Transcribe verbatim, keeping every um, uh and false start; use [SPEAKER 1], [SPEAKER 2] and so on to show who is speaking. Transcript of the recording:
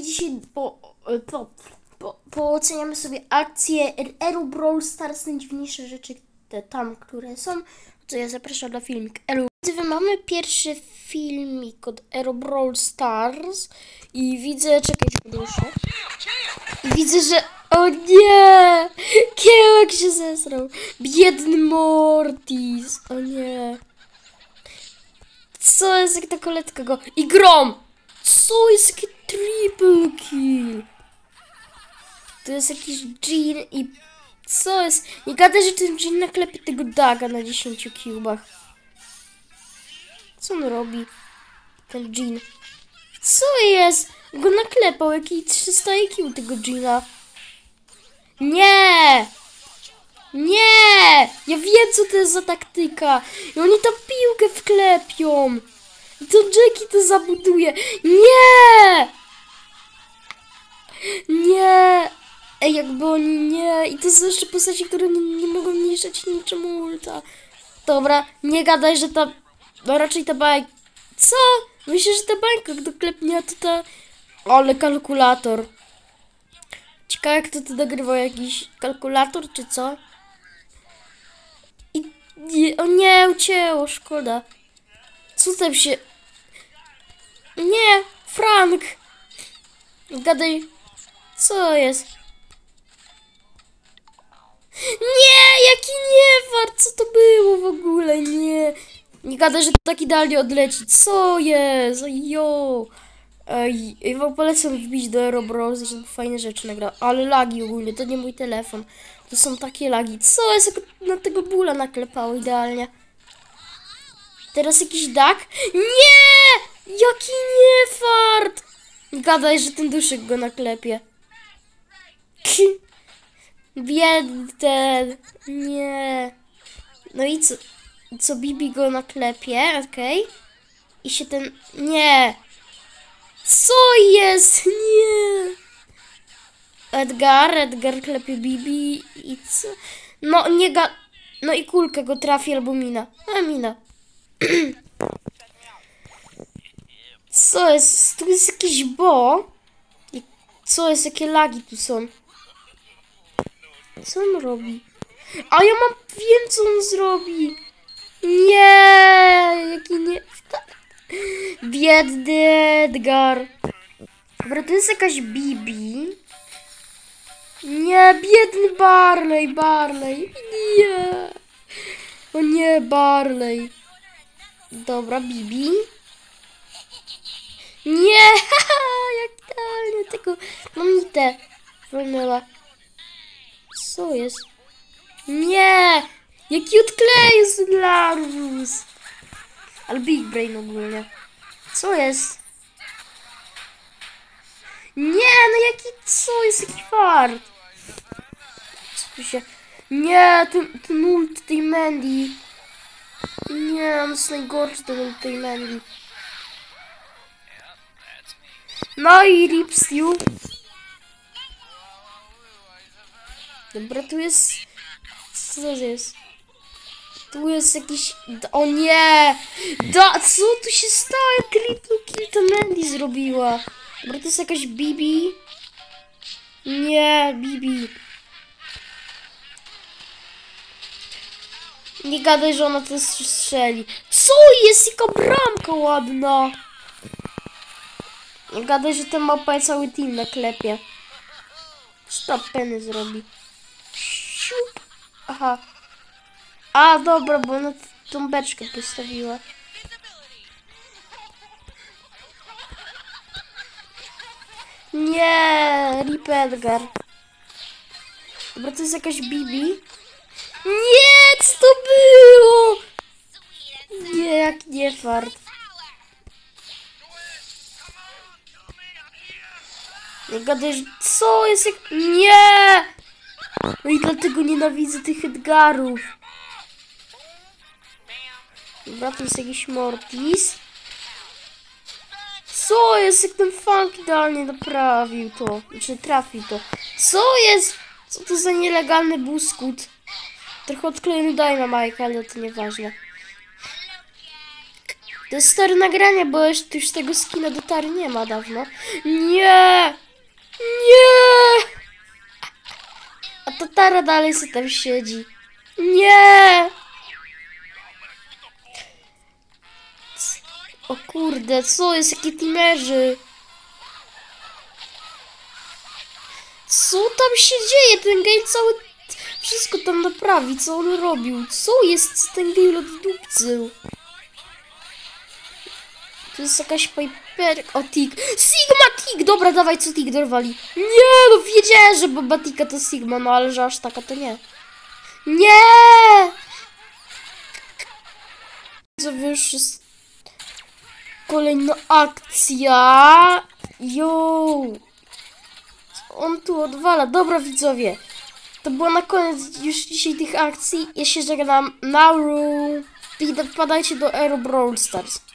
[SPEAKER 1] Dzisiaj po, po, po, pooceniamy sobie akcję Elo Brawl Stars, najdziwniejsze rzeczy te tam, które są. To ja zapraszam na filmik Elo. Mamy pierwszy filmik od Elo Brawl Stars i widzę, czekajcie, proszę. I widzę, że o nie! Kiełek się zesrał. Biedny Mortis. O nie. Co jest, jak ta koletka go... I Grom! Co jest, jaki triple kill? To jest jakiś Jean i... Co jest? Nie gadaj, że ten Jean naklepie tego Daga na dziesięciu cubach. Co on robi? Ten Jean. Co jest? Go naklepał, jaki trzysta I Q tego Jeana. Nie! Nie! Ja wiem, co to jest za taktyka. I oni tam piłkę wklepią. I to Jackie to zabuduje. Nie! Nie! Ej, jakby oni nie... I to są jeszcze postaci, które nie, nie mogą niszczyć niczemu ulta. Dobra, nie gadaj, że ta... No raczej ta bańka... Co? Myślę, że ta bańka do klepnia to ta... Ale kalkulator. Ciekawe, jak to ty dogrywał, jakiś kalkulator, czy co? I... Nie, o nie, ucięło, szkoda. Co tam się... Nie, Frank! Gadaj, co jest? Nie, jaki niefart, co to było w ogóle, nie. Nie gadaj, że to tak idealnie odleci, co jest, jo. Ej, ja wam polecam wbić do Elo Brawl, żeby fajne rzeczy nagrał, ale lagi ogólnie, to nie mój telefon. To są takie lagi, co jest, jak na tego bóla naklepało idealnie. Teraz jakiś Duck? Nie! Jaki niefart! Nie gadaj, że ten duszek go naklepie. Biedny. Nie. No i co? Co Bibi go naklepie, okej. Okay. I się ten... Nie. Co jest? Nie. Edgar, Edgar klepie Bibi i co? No nie ga... No i kulkę go trafi albo mina. A mina. Co jest? Tu jest jakiś bo. I co jest? Jakie lagi tu są? Co on robi? A ja mam... Wiem, co on zrobi. Nie! Jaki nie... Biedny Edgar. Dobra, to jest jakaś Bibi. Nie, biedny Barley, Barley. Nie. O nie, Barley. Dobra, Bibi. Nie, jak idealnie, tylko mam nitę wolnęła. Co jest? Nie, jaki odkleju z Larvus. Ale Big Brain ogólnie. Co jest? Nie, no jaki, co jest, jaki fart? Co tu się... Nie, ten, ten ult tej Mandy. Nie, on jest najgorszy, ten ult tej Mandy. No i rip Stew. Dobra, tu jest... Co to jest? Tu jest jakiś... O nie! Da... Co tu się stało? Triple kill to Mandy zrobiła. Dobra, to jest jakaś Bibi. Nie, Bibi. Nie gadaj, że ona to strzeli. Co jest? Jaka bramka ładna. Nie gadaj, że ten mapa cały team naklepie. Stop, Penny zrobi. Siup. Aha. A, dobra, bo ona tą beczkę postawiła. Nie, rip Edgar. Dobra, to jest jakaś Bibi. Nie, co to było? Nie, jak nie fart. Nie gadaj, co jest jak... Nie! No i dlatego nienawidzę tych Edgarów. Dobra, to jest jakiś Mortis. Co jest, jak ten Funk idealnie naprawił to. Znaczy trafił to. Co jest? Co to za nielegalny buskut? Trochę odklejony Dynamite, ale to nieważne. To jest stare nagranie, bo już, już tego skina do Tary nie ma dawno. Nie! Tara dalej sobie tam siedzi. Nie! O kurde, co jest? Jakie teamerzy? Co tam się dzieje? Ten game cały... Wszystko tam naprawi, co on robił? Co jest? Co ten game oddupcył? To jest jakaś Piper... O, Tik. Sigma Tik! Dobra, dawaj, co Tik dorwali? Nie, no wiedziałem, że Baba Tika to Sigma, no ale że aż taka to nie. Nie! Co już jest... Kolejna akcja. Jo! On tu odwala. Dobra, widzowie. To było na koniec już dzisiaj tych akcji. Ja się żegnam. Nauru. I wpadajcie do Aero Brawl Stars.